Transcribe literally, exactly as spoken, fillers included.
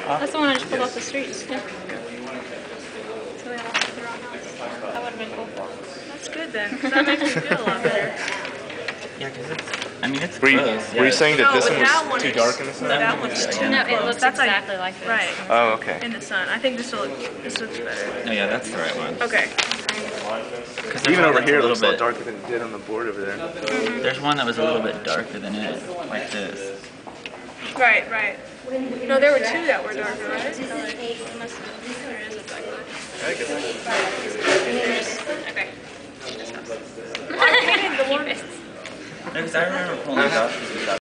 That's the one I just pulled off the streets. Yeah. So we have to the wrong house. That would have been cool. That's good then, because that makes me feel a lot better. Yeah, because it's, I mean, it's Were you, close. were you saying that No, this but one was that one too is- dark in the sun? That one's too No, it close. looks That's exactly like this. Right. Oh, okay. In the sun. I think this will look, this looks better. No, yeah, that's the right one. Okay. Even over here, it a looks a little lot bit darker than it did on the board over there. Mm-hmm. There's one that was a little bit darker than it, like this. Right, right. No, there were two that were darker, right? Unless there is a dark one. I guess Okay. I painted the one. No, because I remember pulling it off because we thought